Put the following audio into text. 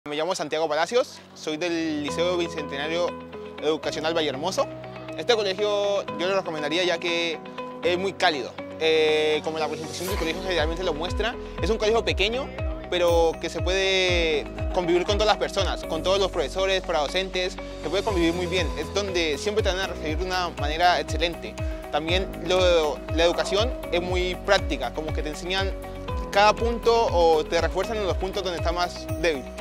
Me llamo Santiago Palacios, soy del Liceo Bicentenario Educacional Vallehermoso. Este colegio yo lo recomendaría ya que es muy cálido. Como la presentación del colegio generalmente lo muestra, es un colegio pequeño, pero que se puede convivir con todas las personas, con todos los profesores, para docentes, se puede convivir muy bien. Es donde siempre te van a recibir de una manera excelente. También la educación es muy práctica, como que te enseñan cada punto o te refuerzan en los puntos donde está más débil.